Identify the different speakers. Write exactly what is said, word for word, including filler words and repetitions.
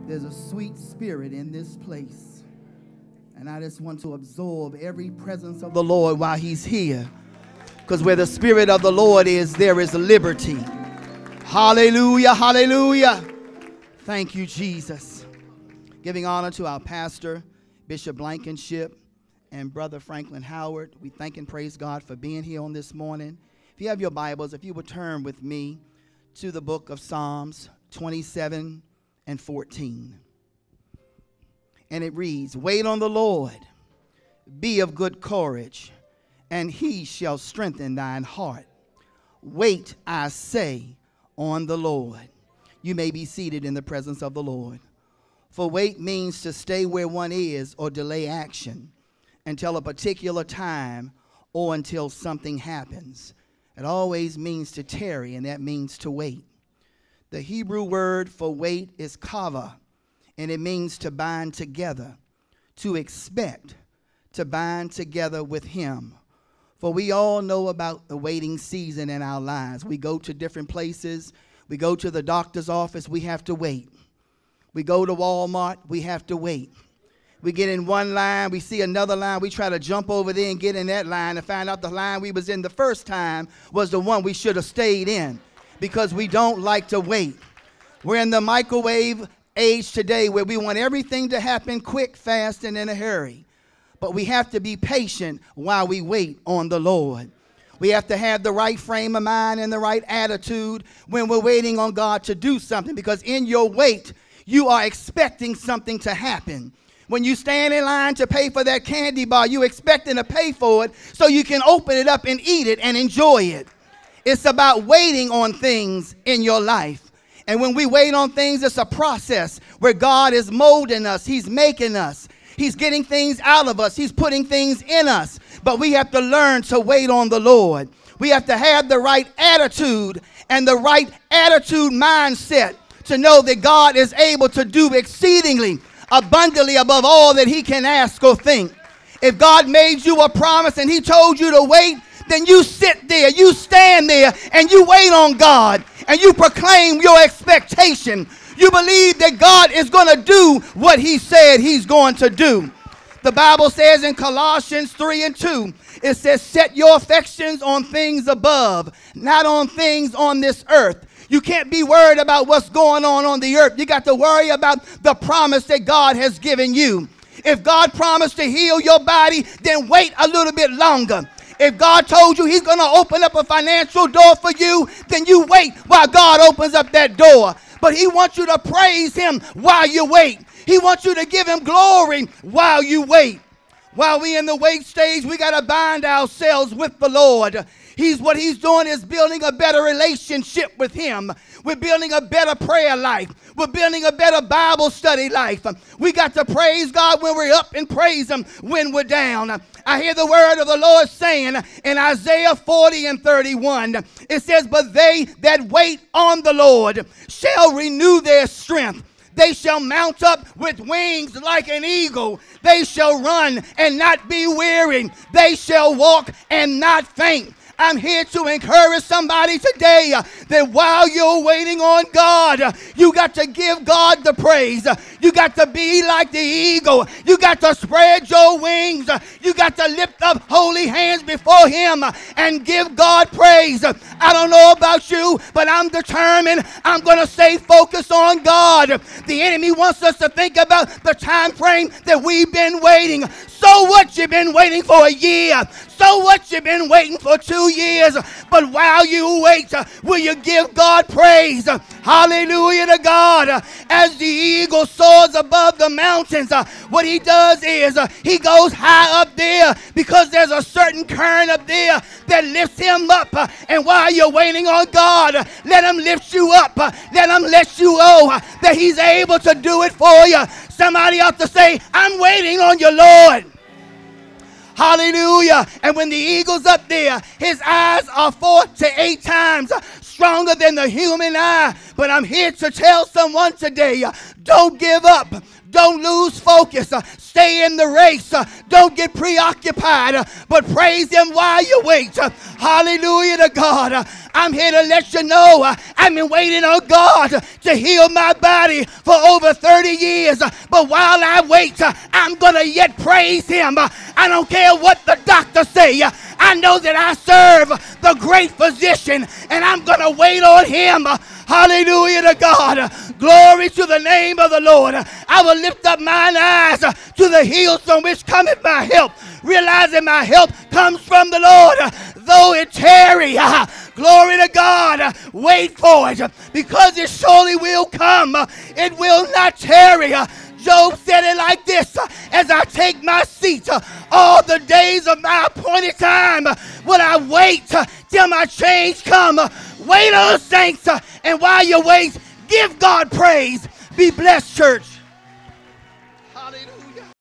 Speaker 1: There's a sweet spirit in this place. And I just want to absorb every presence of the Lord while he's here. Because where the spirit of the Lord is, there is liberty. Hallelujah, hallelujah. Thank you, Jesus. Giving honor to our pastor, Bishop Blankenship, and Brother Franklin Howard. We thank and praise God for being here on this morning. If you have your Bibles, if you would turn with me to the book of Psalms twenty-seven and fourteen. And it reads, wait on the Lord, be of good courage, and he shall strengthen thine heart. Wait, I say, on the Lord. You may be seated in the presence of the Lord. For wait means to stay where one is or delay action until a particular time or until something happens. It always means to tarry, and that means to wait. The Hebrew word for wait is kava, and it means to bind together, to expect, to bind together with him. For we all know about the waiting season in our lives. We go to different places. We go to the doctor's office. We have to wait. We go to Walmart. We have to wait. We get in one line. We see another line. We try to jump over there and get in that line and find out the line we was in the first time was the one we should have stayed in, because we don't like to wait. We're in the microwave age today where we want everything to happen quick, fast, and in a hurry. But we have to be patient while we wait on the Lord. We have to have the right frame of mind and the right attitude when we're waiting on God to do something, because in your wait, you are expecting something to happen. When you stand in line to pay for that candy bar, you're expecting to pay for it so you can open it up and eat it and enjoy it. It's about waiting on things in your life. And when we wait on things, it's a process where God is molding us. He's making us. He's getting things out of us. He's putting things in us. But we have to learn to wait on the Lord. We have to have the right attitude and the right attitude mindset to know that God is able to do exceedingly abundantly above all that he can ask or think. If God made you a promise and he told you to wait, then you sit there, you stand there, and you wait on God, and you proclaim your expectation. You believe that God is going to do what he said he's going to do. The Bible says in Colossians three and two, it says, set your affections on things above, not on things on this earth. You can't be worried about what's going on on the earth. You got to worry about the promise that God has given you. If God promised to heal your body, then wait a little bit longer. If God told you he's going to open up a financial door for you, then you wait while God opens up that door. But he wants you to praise him while you wait. He wants you to give him glory while you wait. While we in the wait stage, we got to bind ourselves with the Lord. He's what he's doing is building a better relationship with him. We're building a better prayer life. We're building a better Bible study life. We got to praise God when we're up and praise him when we're down. I hear the word of the Lord saying in Isaiah forty and thirty-one, it says, but they that wait on the Lord shall renew their strength. They shall mount up with wings like an eagle. They shall run and not be weary. They shall walk and not faint. I'm here to encourage somebody today uh, that while you're waiting on God, uh, you got to give God the praise. Uh, you got to be like the eagle. You got to spread your wings. Uh, you got to lift up holy hands before him uh, and give God praise. Uh, I don't know about you, but I'm determined I'm going to stay focused on God. The enemy wants us to think about the time frame that we've been waiting. So what, you've been waiting for a year. So what, you've been waiting for two years. But while you wait, uh, will you give God praise? Uh, hallelujah to God. Uh, as the eagle soars above the mountains, uh, what he does is uh, he goes high up there because there's a certain current up there that lifts him up. Uh, and while you're waiting on God, uh, let him lift you up. Uh, let him let you know uh, that he's able to do it for you. Somebody ought to say, I'm waiting on you, Lord. Hallelujah. And when the eagle's up there, his eyes are four to eight times stronger than the human eye. But I'm here to tell someone today, uh, don't give up. Don't lose focus. Uh, stay in the race. Uh, don't get preoccupied, uh, but praise him while you wait. Uh, hallelujah to God. Uh, I'm here to let you know uh, I've been waiting on God uh, to heal my body for over thirty years. Uh, but while I wait, uh, I'm going to yet praise him. Uh, I don't care what the doctors say. Uh, I know that I serve the great physician, and I'm going to wait on him. Uh, Hallelujah to God. Glory to the name of the Lord. I will lift up mine eyes to the hills from which cometh my help, realizing my help comes from the Lord. Though it tarry, glory to God, wait for it, because it surely will come. It will not tarry. Job said it like this: as I take my seat all the days of my appointed time, will I wait till my change come. Wait on, saints, and while you wait, give God praise. Be blessed, church.